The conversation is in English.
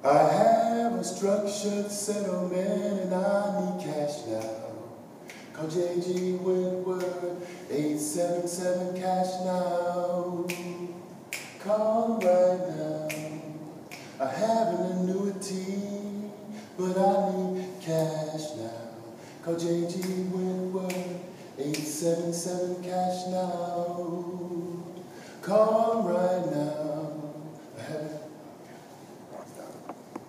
I have a structured settlement and I need cash now. Call J.G. Wentworth, 877 cash now. Call right now. I have an annuity, but I need cash now. Call J.G. Wentworth, 877 cash now. Call right now. I have